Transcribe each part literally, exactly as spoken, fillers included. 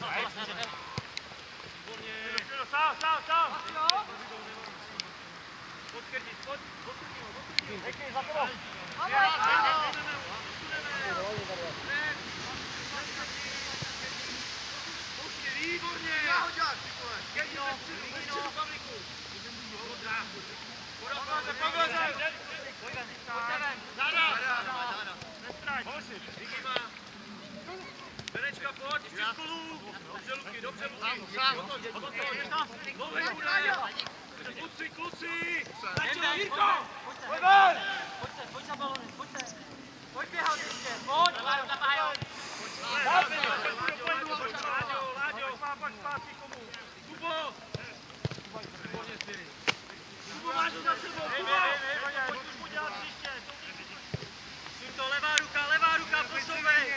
Sám, sám, sám! Podkrdi, pod, podkrdi ho, podkrdi ho. Hekej, za tebou! Pouštěj, výborně! Kedi se vpředu, vpředu, Pavlíku! Podaváte, podaváte! Pojďte ven! Záda! Nestrať! Díky má! Benečka, pojď, ještě spolu! Dobře, Luky, dobře, Luky! Dlouhý bude! Kluci, kluci! Začal, Jirko! Pojď ven! Pojďte, pojď za balony, pojďte! Pojď běhat ještě, pojď! Láďo, Láďo, Láďo, má pak zpátky komu? Kubo! Výborně, Styry! Kubo, máš to za sebou, Kubo! Pojď už mu dělat příště! To levá ruka, levá ruka, posouvej!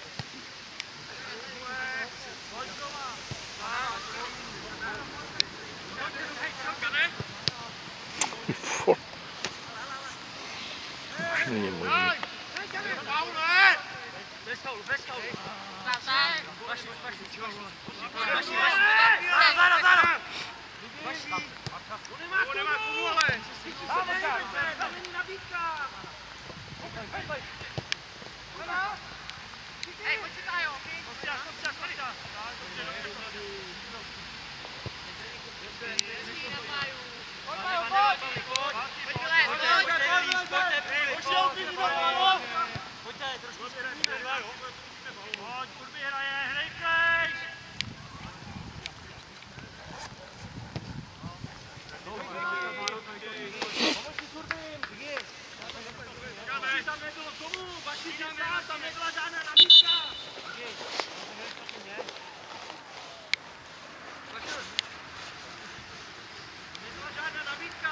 Pojď doma! Už není možné. Bez faulu, bez faulu. Vaši, vaši. Vaši, vaši. Záda, záda! Vaši. On nemá kubu, ale! Tam není nabídka! Hej, pojď si tajo! Kostia, Kostia, Kostia! Hezký na páju! Pojď, pojď! Pojď, Miles, pojď! Pojďte, trošku Pojď, kurby hraje, hrej klejš! Tam nebylo komu, Baši dělá, tam nebyla žádná nabídka! Nebyla žádná nabídka!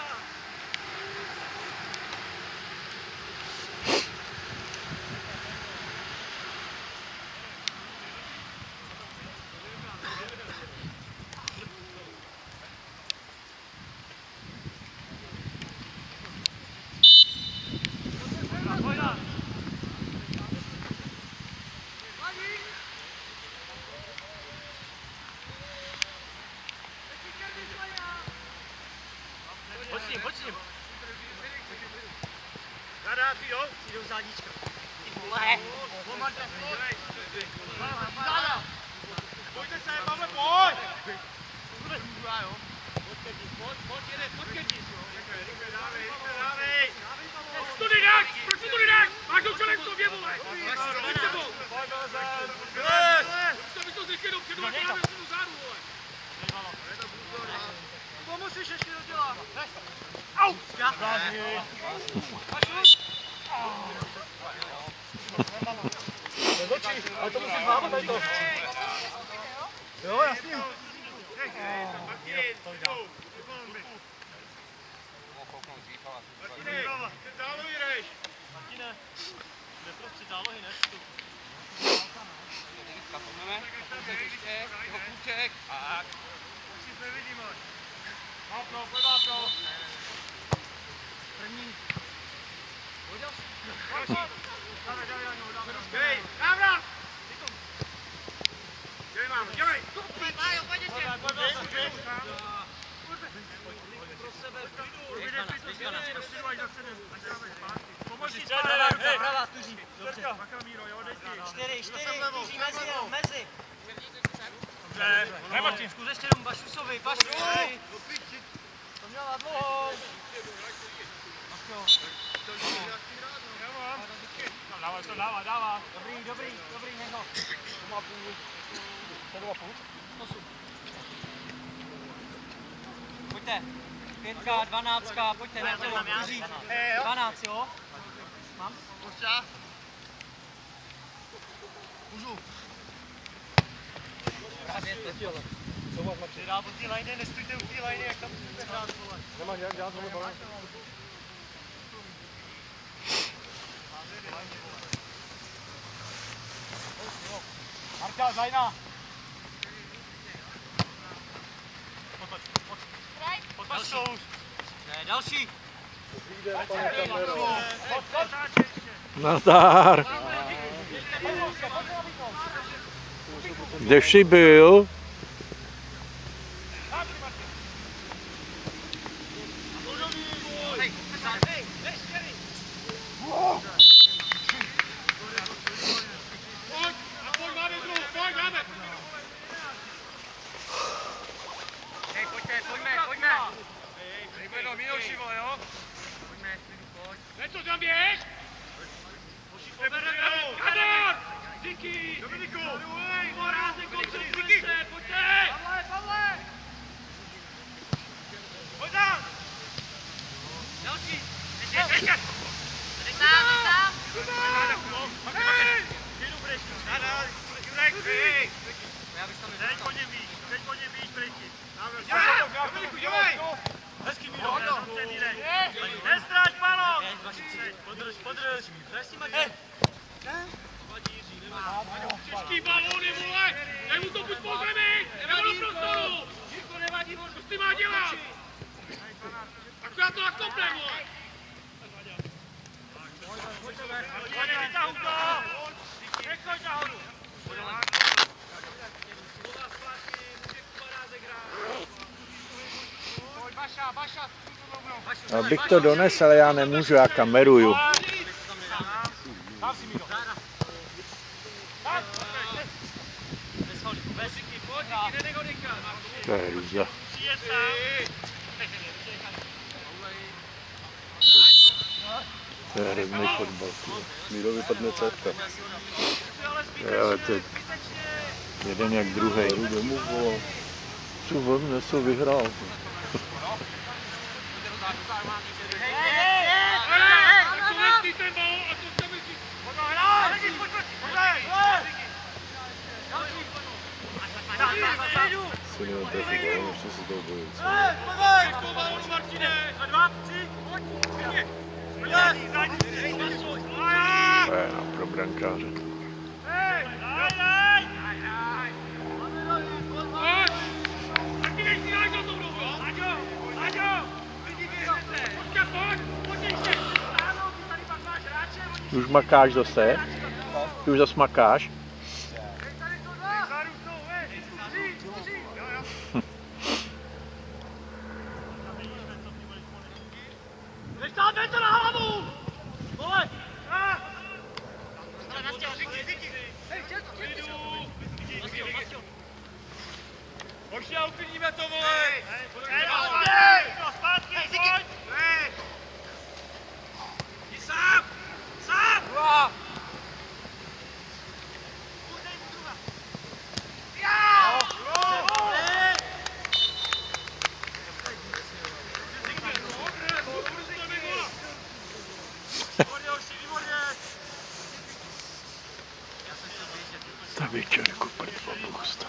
Pojď s ním, pojď s ním. Zadá, ty jo? jdou zádička. Ty vole! Záda! Pojďte se, Pavle, pojď! Pojď, pojď, jede, pojď Ketis. Rychle, rychle, dávej, rychle, dávej! Proč to nedáš? Proč to nedáš? Máš ho čelem v sobě, vole! Pojď sebou! Pojď, Belzem! Už to bys to zrychle dopředu, ať dáme si tu zádu, vole! To musíš ještě dodělat! Au! Nedočí, ale to musíš mávat tady to. Jo, jasný. Zálohy jdeš! Martine, jde prostě zálohy, ne? Jeho kluček. Tak. Už si nevidíme. Vápno, pojď vápno. První. Hodil jsi? Dáme, dáme, dáme. Dělej, návrat! Dělej, mámo, dělej! Pojď, Májo, pojď ještě! Pro sebe. Pomož si Pravá ruka, pravá, tuří. Dobře. Čtyři, Čtyři, tuří, mezi, jo, mezi. Dobře. Hej Martin, zkus ještě jenom Bašusovi, Bašu. To měl na dlouho. Dává, to dává, dává. Dobrý, dobrý, dobrý, neho. To má půl. Sedm a půl. Osm. Pojďte. Pětka, dvanáctka, pojďte na tělo, tuří. Dvanáct, jo? Mám? Kostia. Můžu. Právě to. Co máš, Martin? Dál od té lajny, nestůjte u té lajny, jak tam musíte hrát, vole. Nemáš jak dělat, máme balón. Marka, zajna. Potoč, potoč. Potoč to už. Ne, další. Dobrý den, pane kamero. Nazdar! Kde jsi byl? Těžký balóny, vole! Dej mu to půjď po zemi! Nebo do prostoru! Jirko, nevadí, co ty má dělat? Akorát to nakopne, vole! Pojď, vytahu to! Nechoď nahoru! Baša, Baša! Abych to donesl, ale já nemůžu, já kameruju. To je růza. To je hrozný fotbal. Míro vypadne cévka. Ale to je jeden jak druhý. Jdu domů, vole. Co on něco vyhrál. Synu, to je fotbal, ještě se toho bojí. To je na pro brankáře. Už makáš zase? Ty už zase makáš? Hoši, a uklidníme to, vole! Zpátky, pojď! Jdi sám! Sám! Ta večerku prd popust.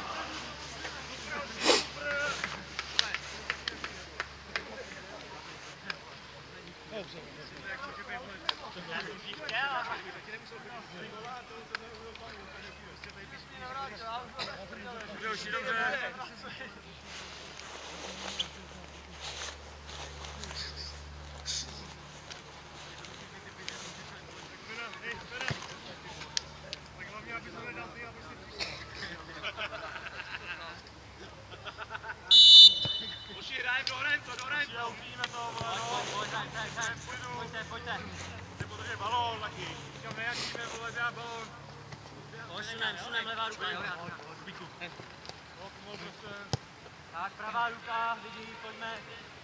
Tak, pravá ruka, lidi, pojďme.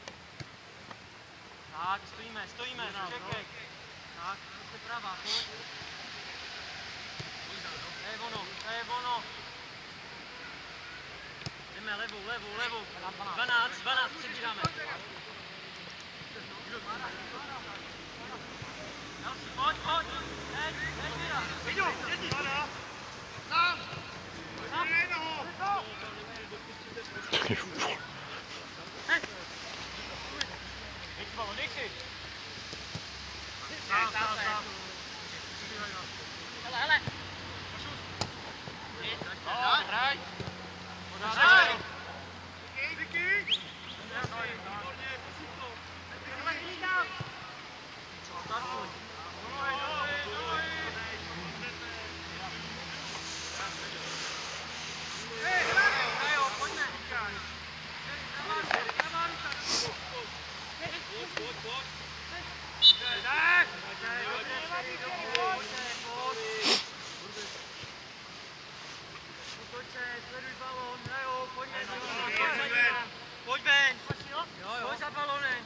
Tak, stojíme, stojíme, čekej. Tak, jste pravá, pojď. To je ono, to je ono. Jdeme levou, levou, levou. dvanáct, dvanáct, přebíráme. Další, pojď, pojď. Teď, teď, Mira. Vidu, jedni. Sám. Sám. Jednoho. Sám, sám, sám. Hele, hele. Hraj. Hraj. Díky. Pojď ven! Pojď za balonem!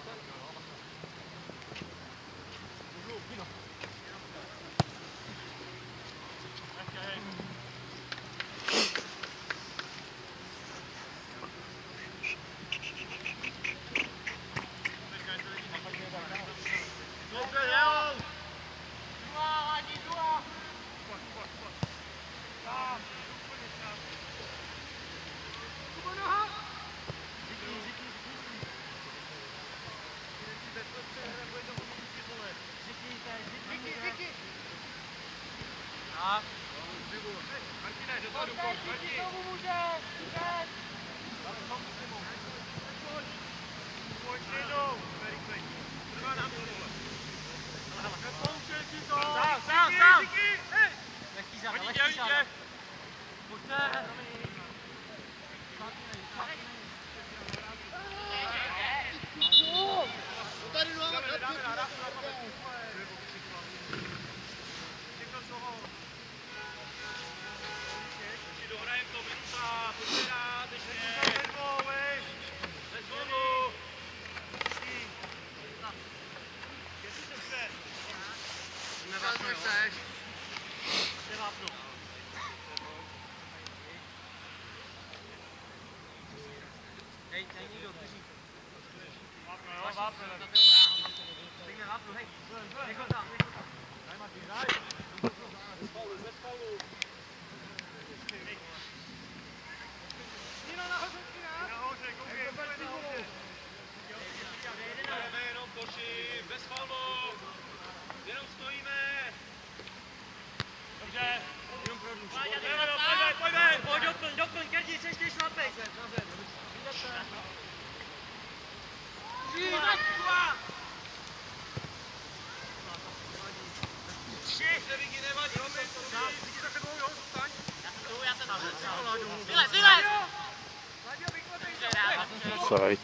Offside.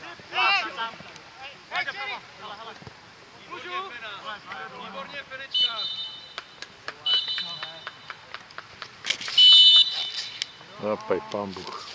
Výborně, Fenečka. Zapaj, pán Bůh.